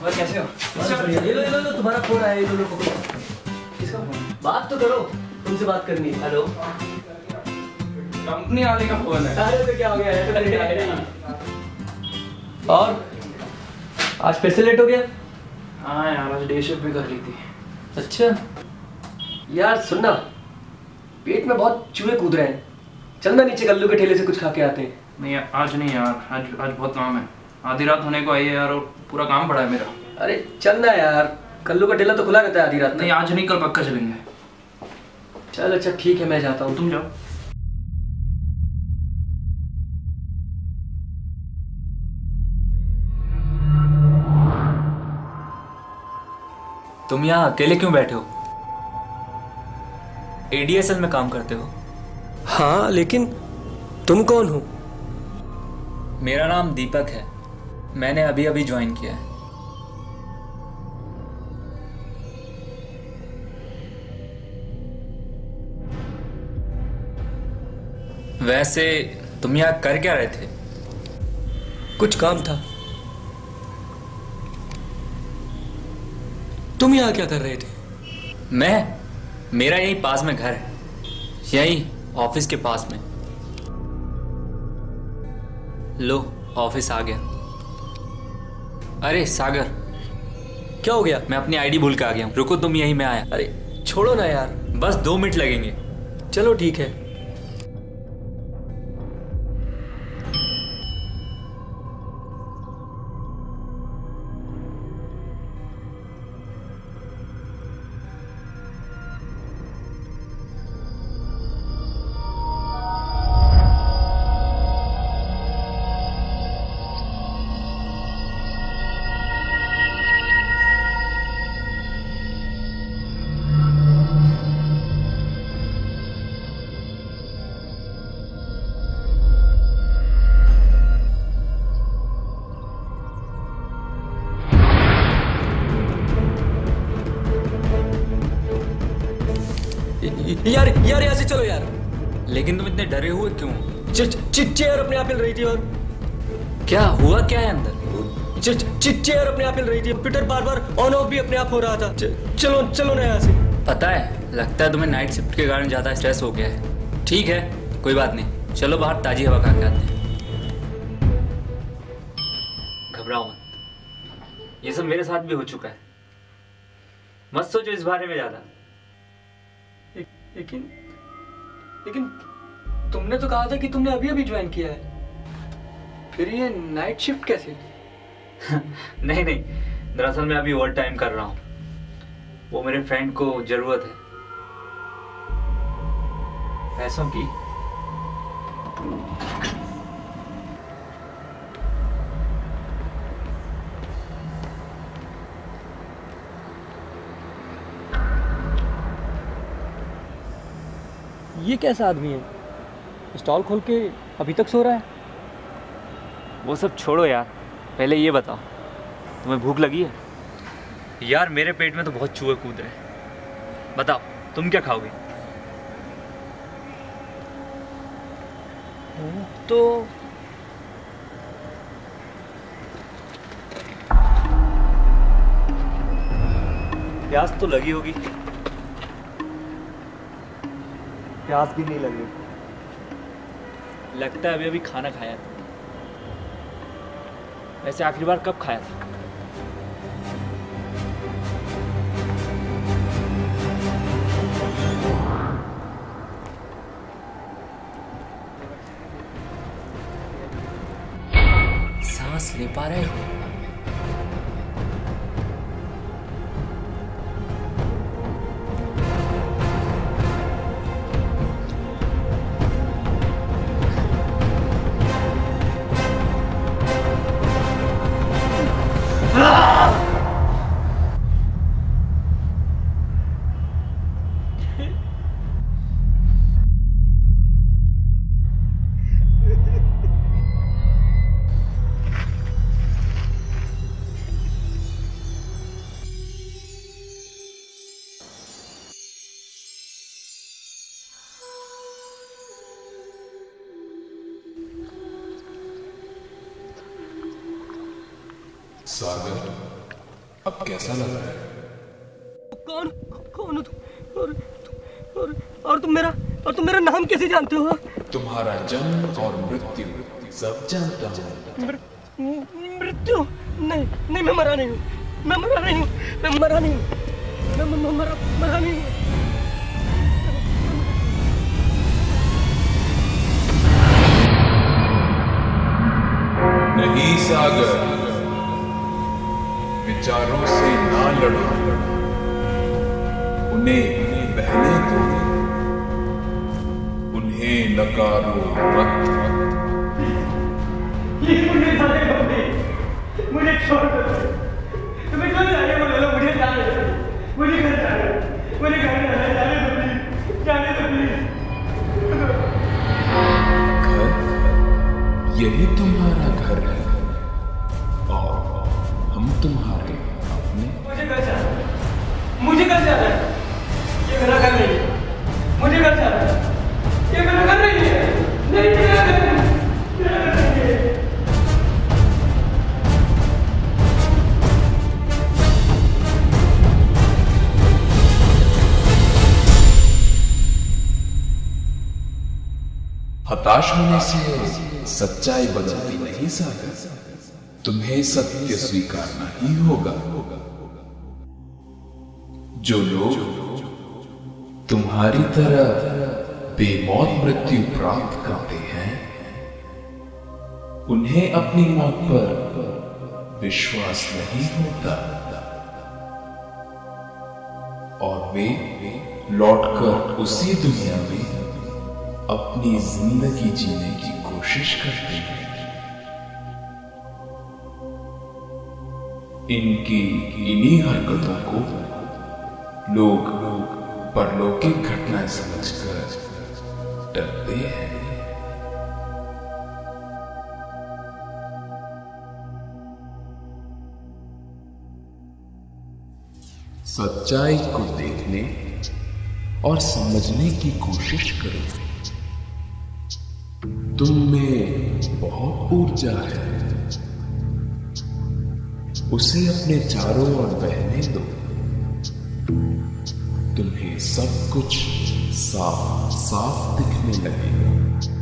और कैसे हो? ये लो तुम्हारा फोन आया, ये लो पकड़ो। किसका फोन? बात तो करो, तुमसे बात करनी है। हेलो, कंपनी वाले का फोन है। अरे तो क्या हो गया है? और आज फिर से लेट हो गया? हाँ यार, आज डे शिफ्ट भी कर ली थी। अच्छा यार सुनना, पेट में बहुत चूहे कूद रहे हैं, चलना नीचे गल्लू के ठेले से कुछ खा के आते हैं। नहीं आज नहीं यार, आज बहुत काम है। आधी रात होने को आई है यार, और पूरा काम पड़ा है मेरा। अरे चलना यार, कल्लू का ठेला तो खुला रहता है आधी रात। नहीं आज नहीं, कल पक्का चलेंगे। चल अच्छा ठीक है, मैं जाता हूँ, तुम जाओ। तुम यहाँ अकेले क्यों बैठे हो? एडीएसएल में काम करते हो? हाँ लेकिन तुम कौन हो? मेरा नाम दीपक है, मैंने अभी अभी ज्वाइन किया है। वैसे तुम यहाँ कर क्या रहे थे? कुछ काम था। तुम यहाँ क्या कर रहे थे? मेरा यहीं पास में घर है, यहीं ऑफिस के पास में। लो ऑफिस आ गया। अरे सागर, क्या हो गया? मैं अपनी आईडी भूल के आ गया हूँ, रुको तुम यहीं, मैं आया। अरे छोड़ो ना यार। बस 2 मिनट लगेंगे। चलो ठीक है। यार यहाँ से चलो यार। लेकिन तुम इतने डरे हुए क्यों? चेयर अपने आप हिल रही थी। और क्या हुआ, क्या है अंदर? चेयर अपने आप हिल रही थी, कंप्यूटर बार बार ऑन ऑफ भी अपने आप हो रहा था। चलो ना यहाँ से। पता है, लगता है तुम्हें नाइट शिफ्ट के कारण ज्यादा स्ट्रेस हो गया है। ठीक है कोई बात नहीं, चलो बाहर ताजी हवा खा के आते हैं। घबराओ मत, ये सब मेरे साथ भी हो चुका है, मत सोचो इस बारे में ज्यादा। लेकिन तुमने तो कहा था कि तुमने अभी अभी ज्वाइन किया है, फिर ये नाइट शिफ्ट कैसे? नहीं, दरअसल मैं अभी ओवर टाइम कर रहा हूँ, वो मेरे फ्रेंड को जरूरत है पैसों की। ये कैसा आदमी है, स्टॉल खोल के अभी तक सो रहा है? वो सब छोड़ो यार, पहले ये बताओ तुम्हें भूख लगी है? यार मेरे पेट में तो बहुत चूहे कूद रहे हैं, बताओ तुम क्या खाओगे? तो प्यास तो लगी होगी। प्यास भी नहीं लगी। लगता है अभी अभी खाना खाया था। वैसे आखिरी बार कब खाया था? सांस ले पा रहे हो? सागर अब कैसा लग रहा है? कौन कौन हो तुम? और तुम मेरा नाम कैसे जानते हो? तुम्हारा जन्म और मृत्यु सब जानता हूँ। मृत्यु? नहीं, मैं मरा नहीं हूँ। मरा नहीं हूँ। नहीं सागर, विचारों से ना लड़ो, उन्हें बहने दो, उन्हें नकारो मत। मुझे छोड़ दो। तुम्हें क्यों जाने को ले लो? मुझे जाने दो। मुझे घर जाने दो। जाने दो प्लीज। घर, यही तुम्हारा घर है और हम तुम्हारे अपने। मुझे घर जाना है। ये मेरा घर नहीं है। मुझे घर जाना है। ये मेरा घर नहीं है। नहीं, मेरा घर नहीं है। हताश होने से सच्चाई बदलती नहीं सागर, तुम्हें सत्य स्वीकारना ही होगा। जो लोग तुम्हारी तरह बेमौत मृत्यु प्राप्त करते हैं, उन्हें अपनी मौत पर विश्वास नहीं होता और वे लौटकर उसी दुनिया में अपनी जिंदगी जीने की कोशिश करते हैं। इनकी इन्हीं हरकतों को लोग परलौकिक घटनाएं समझकर डरते हैं। सच्चाई को देखने और समझने की कोशिश करो। तुम में बहुत ऊर्जा है, उसे अपने चारों ओर बहने दो। तुम्हें सब कुछ साफ साफ दिखने लगेगा।